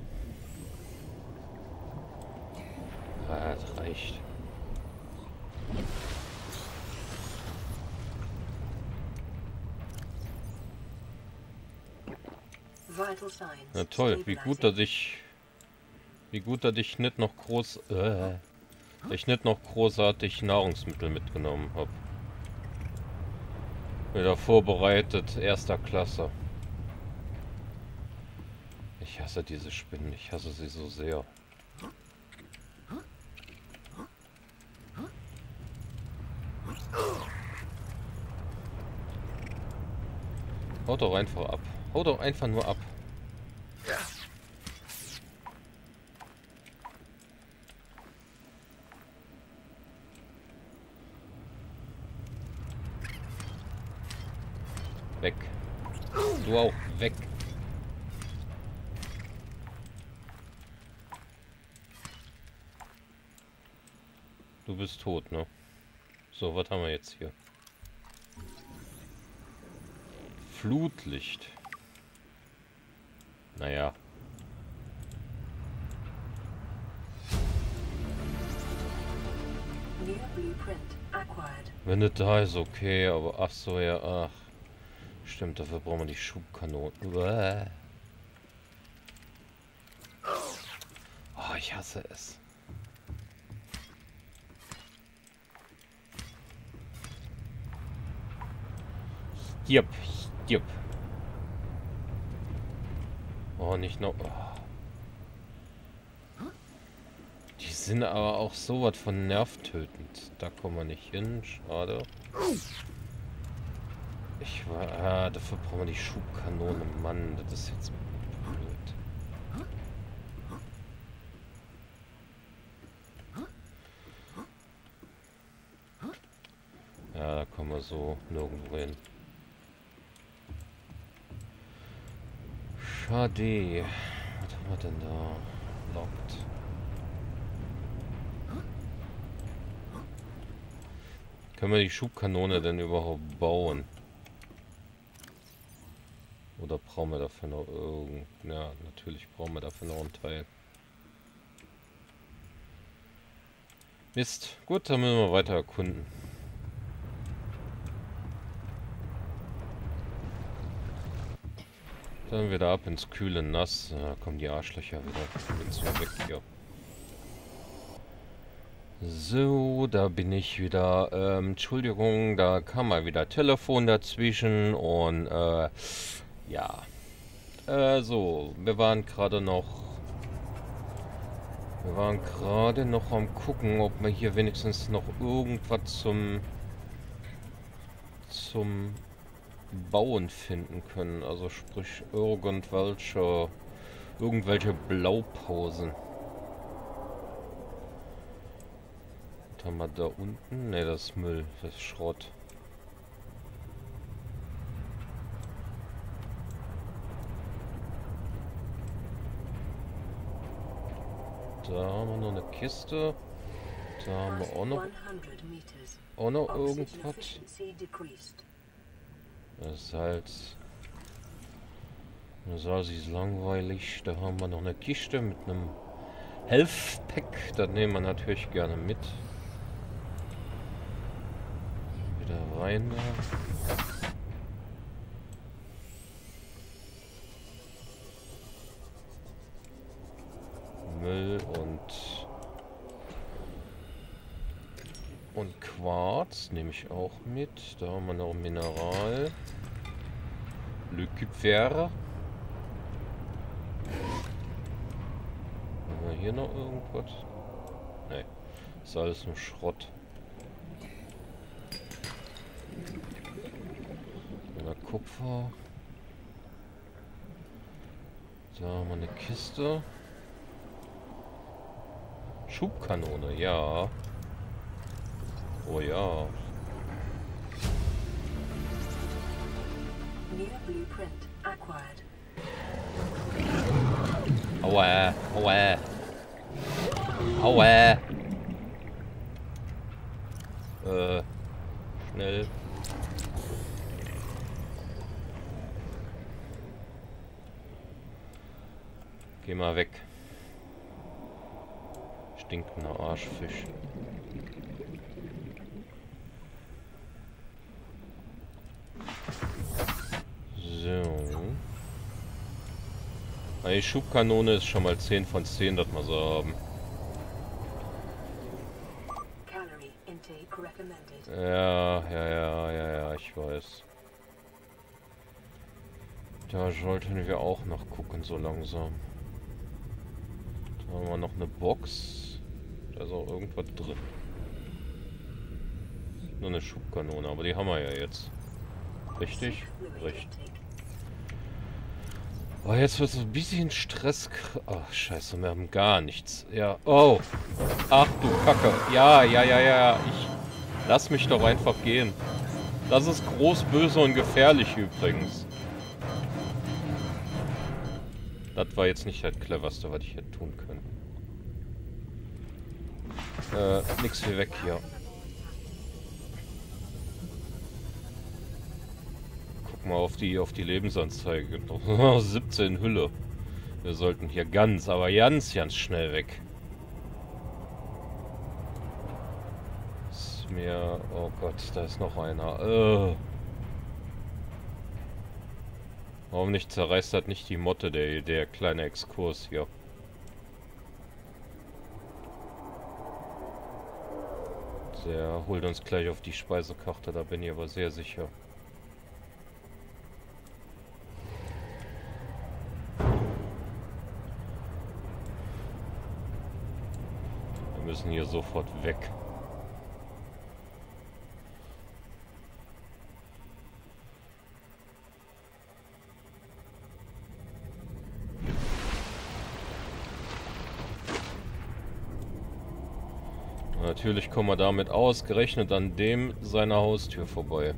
Ah, das reicht. Na toll, wie gut, dass ich... Wie gut, dass ich nicht noch groß... Äh, ich nicht noch großartig Nahrungsmittel mitgenommen habe. Wieder vorbereitet, erster Klasse. Ich hasse diese Spinnen, ich hasse sie so sehr. Haut doch einfach ab. Haut doch einfach nur ab. Weg. Du auch. Weg. Du bist tot, ne? So, was haben wir jetzt hier? Flutlicht. Naja. New blueprint acquired. Wenn das da ist, okay, aber ach so, ja, ach. Stimmt, dafür brauchen wir die Schubkanonen. Uäh. Oh, ich hasse es. Jupp, jupp. Oh, nicht noch. Oh. Die sind aber auch so was von nervtötend. Da kommen wir nicht hin, schade. Ich war. Ah, dafür brauchen wir die Schubkanone. Mann, das ist jetzt blöd. Ja, da kommen wir so nirgendwo hin. Schade. Was haben wir denn da? Lockt. Können wir die Schubkanone denn überhaupt bauen? Oder brauchen wir dafür noch irgend... Ja, natürlich brauchen wir dafür noch einen Teil. Mist. Gut, dann müssen wir weiter erkunden. Dann wieder ab ins kühle Nass. Da kommen die Arschlöcher wieder. Jetzt mal weg hier. So, da bin ich wieder. Ähm, Entschuldigung, da kam mal wieder Telefon dazwischen und äh, ja. Äh, so, wir waren gerade noch. Wir waren gerade noch am gucken, ob wir hier wenigstens noch irgendwas zum zum Bauen finden können. Also sprich irgendwelche irgendwelche Blaupausen. Was haben wir da unten? Ne, das ist Müll, das ist Schrott. Da haben wir noch eine Kiste. Da haben wir auch noch auch noch irgendwas. Das Salz. Das Salz ist langweilig. Da haben wir noch eine Kiste mit einem Health Pack. Das nehmen wir natürlich gerne mit. Wieder rein da. Müll und und Quarz nehme ich auch mit. Da haben wir noch Mineral. Lycopter. Haben wir hier noch irgendwas? Ne, ist alles nur Schrott. Oder Kupfer. Da haben wir eine Kiste. Schubkanone, ja. Oh ja. Aua, aua. Aua. Äh, schnell. Geh mal weg. Stinkender Arschfisch. So. Die Schubkanone ist schon mal zehn von zehn, dass wir so haben. Ja, ja, ja, ja, ja, ich weiß. Da sollten wir auch noch gucken, so langsam. Da haben wir noch eine Box. Da ist auch irgendwas drin. Nur eine Schubkanone, aber die haben wir ja jetzt. Richtig? Richtig. Oh, jetzt wird es ein bisschen Stress. Ach, scheiße, wir haben gar nichts. Ja. Oh. Ach du Kacke. Ja, ja, ja, ja. Ich lass mich doch einfach gehen. Das ist groß, böse und gefährlich übrigens. Das war jetzt nicht das Cleverste, was ich hätte tun können. Äh, nix wie weg hier. Guck mal auf die auf die Lebensanzeige. siebzehn Hülle. Wir sollten hier ganz, aber ganz, ganz schnell weg. Ist mir... Oh Gott, da ist noch einer. Äh. Warum nicht zerreißt das nicht die Motte, der, der kleine Exkurs hier? Der holt uns gleich auf die Speisekarte, da bin ich aber sehr sicher. Wir müssen hier sofort weg. Natürlich kommen wir damit ausgerechnet an dem seiner Haustür vorbei.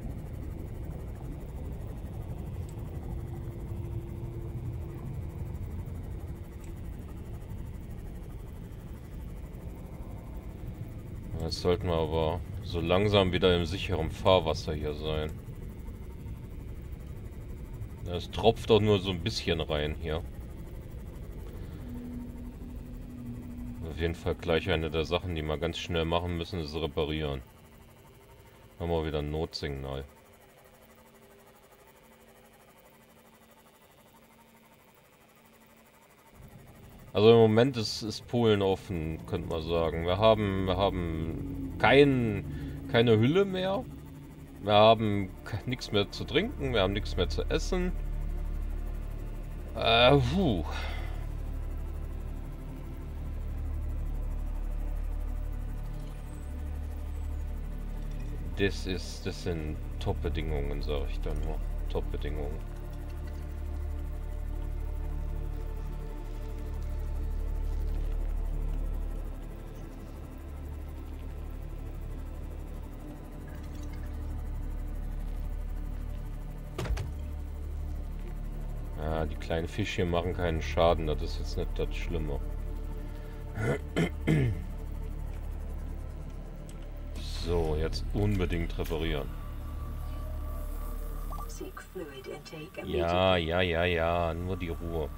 Jetzt sollten wir aber so langsam wieder im sicheren Fahrwasser hier sein. Es tropft doch nur so ein bisschen rein hier. Auf jeden Fall gleich eine der Sachen, die wir ganz schnell machen müssen, ist reparieren. Haben wir wieder ein Notsignal. Also im Moment ist, ist Polen offen, könnte man sagen. Wir haben, wir haben kein, keine Hülle mehr. Wir haben nichts mehr zu trinken, wir haben nichts mehr zu essen. Äh, puh. Das ist, das sind Top-Bedingungen, sage ich dann nur. Top-Bedingungen. Ja, die kleinen Fischchen machen keinen Schaden, das ist jetzt nicht das Schlimme. So, jetzt unbedingt reparieren. Ja, ja, ja, ja, nur die Ruhe.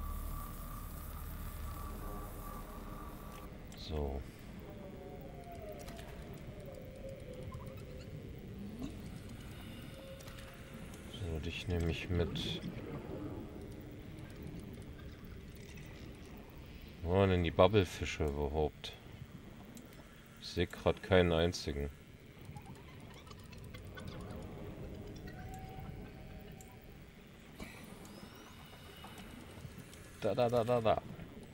So. So, dich nehme ich mit. Wo waren denn die Bubblefische überhaupt? Ich sehe gerade keinen einzigen. Da, da, da, da, da.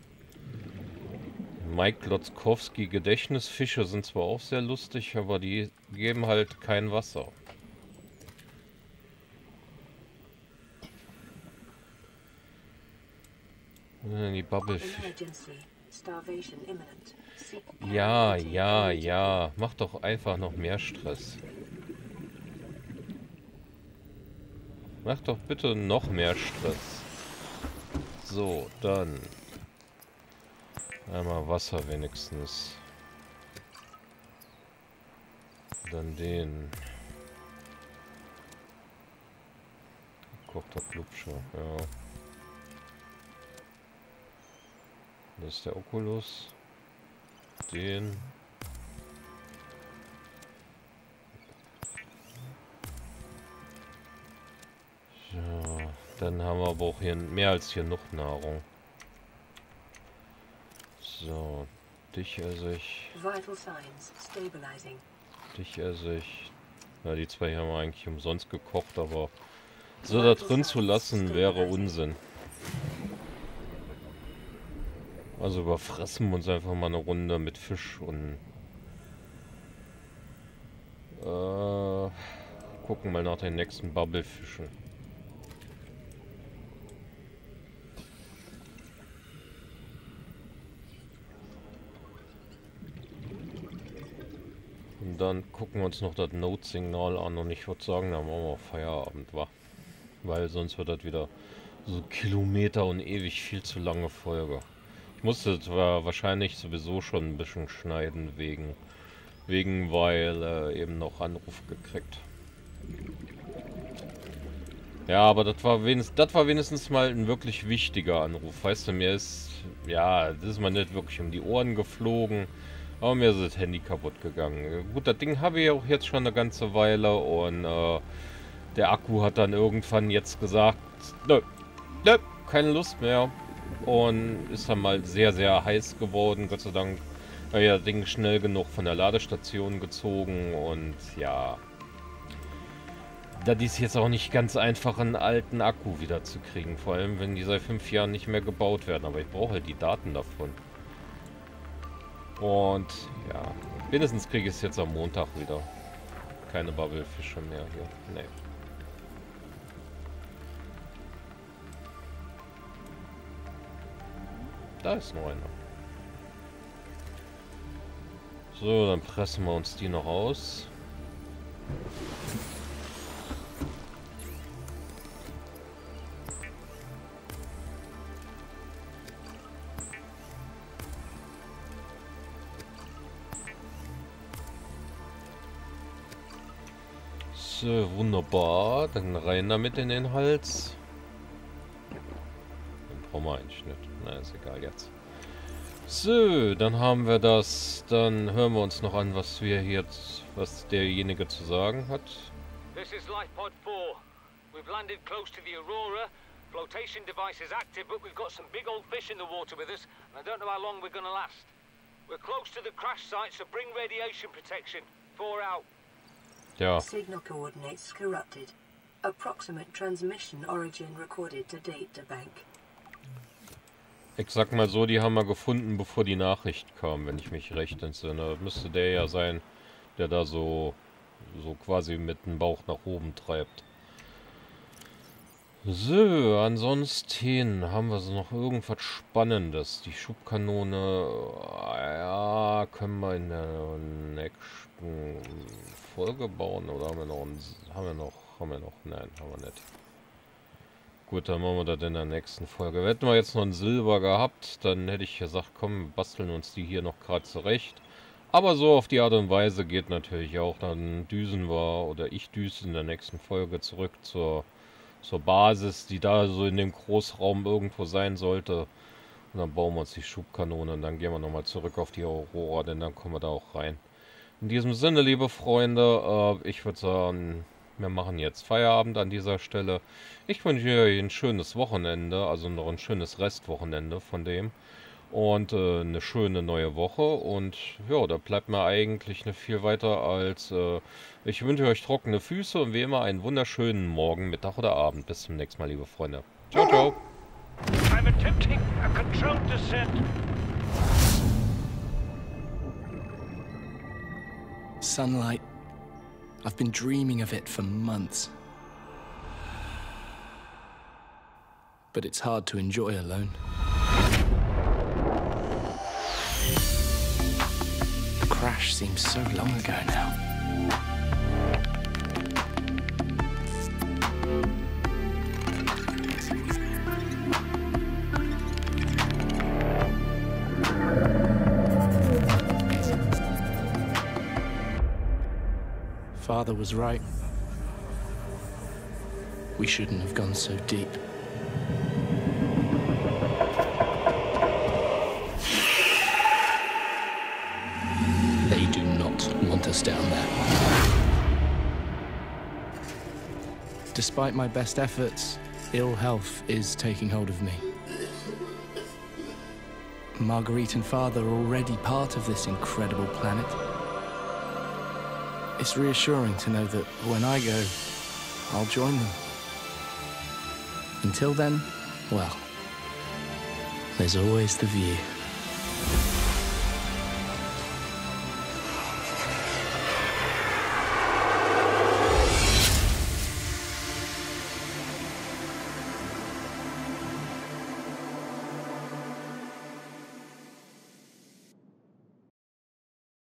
Mike Glotzkowski Gedächtnisfische sind zwar auch sehr lustig, aber die geben halt kein Wasser. Die Bubblefische. Ja, ja, ja. Mach doch einfach noch mehr Stress. Mach doch bitte noch mehr Stress. So, dann einmal Wasser wenigstens. Dann den. Gekochter Klubscher, ja. Das ist der Oculus. Den. So, dann haben wir aber auch hier mehr als hier noch Nahrung. So, dich esse ich. Dich esse ich. Ja, die zwei haben wir eigentlich umsonst gekocht, aber so da drin zu lassen wäre Unsinn. Also überfressen wir uns einfach mal eine Runde mit Fisch und äh, gucken mal nach den nächsten Bubblefischen. Und dann gucken wir uns noch das Notsignal an und ich würde sagen, dann machen wir Feierabend, wa? Weil sonst wird das wieder so Kilometer und ewig viel zu lange Folge. Ich musste zwar wahrscheinlich sowieso schon ein bisschen schneiden, wegen, wegen weil äh, eben noch Anruf gekriegt. Ja, aber das war wenigstens, das war wenigstens mal ein wirklich wichtiger Anruf. Weißt du, mir ist, ja, das ist mal nicht wirklich um die Ohren geflogen, aber mir ist das Handy kaputt gegangen. Gut, das Ding habe ich ja auch jetzt schon eine ganze Weile und äh, der Akku hat dann irgendwann jetzt gesagt, nö, nö, keine Lust mehr. Und ist dann mal sehr, sehr heiß geworden. Gott sei Dank war ja das Ding schnell genug von der Ladestation gezogen und ja... Da ist jetzt auch nicht ganz einfach, einen alten Akku wieder zu kriegen. Vor allem, wenn die seit fünf Jahren nicht mehr gebaut werden. Aber ich brauche halt die Daten davon. Und ja, mindestens kriege ich es jetzt am Montag wieder. Keine Bubbelfische mehr hier. Nee. Da ist noch einer. So, dann pressen wir uns die noch aus. So, wunderbar. Dann rein damit in den Hals. Den brauchen wir eigentlich nicht. Na, ist egal jetzt. So, dann haben wir das. Dann hören wir uns noch an, was wir jetzt, was derjenige zu sagen hat. This is Lifepod four. We've landed close to the Aurora. Flotation device is active, but we've got some big old fish in the water with us, and I don't know how long we're gonna last. We're close to the crash site, so bring radiation protection. Four out. Ja. Signal coordinates corrupted. Approximate transmission origin recorded to databank. Ich sag mal so, die haben wir gefunden, bevor die Nachricht kam, wenn ich mich recht entsinne. Das müsste der ja sein, der da so, so quasi mit dem Bauch nach oben treibt. So, ansonsten haben wir so noch irgendwas Spannendes. Die Schubkanone, ja, können wir in der nächsten Folge bauen, oder haben wir noch, einen, haben wir noch, haben wir noch, nein, haben wir nicht. Gut, dann machen wir das in der nächsten Folge. Hätten wir jetzt noch ein Silber gehabt, dann hätte ich gesagt, komm, wir basteln uns die hier noch gerade zurecht. Aber so auf die Art und Weise geht natürlich auch. Dann düsen wir, oder ich düse in der nächsten Folge zurück zur, zur Basis, die da so in dem Großraum irgendwo sein sollte. Und dann bauen wir uns die Schubkanone und dann gehen wir nochmal zurück auf die Aurora, denn dann kommen wir da auch rein. In diesem Sinne, liebe Freunde, äh, ich würde sagen, wir machen jetzt Feierabend an dieser Stelle. Ich wünsche euch ein schönes Wochenende, also noch ein schönes Restwochenende von dem. Und äh, eine schöne neue Woche. Und ja, da bleibt mir eigentlich nicht viel weiter als, äh, ich wünsche euch trockene Füße und wie immer einen wunderschönen Morgen, Mittag oder Abend. Bis zum nächsten Mal, liebe Freunde. Ciao, ciao. I'm attempting a controlled descent. Sunlight. I've been dreaming of it for months. But it's hard to enjoy alone. The crash seems so long ago now. Father was right. We shouldn't have gone so deep. They do not want us down there. Despite my best efforts, ill health is taking hold of me. Marguerite and Father are already part of this incredible planet. It's reassuring to know that when I go, I'll join them. Until then, well, there's always the view.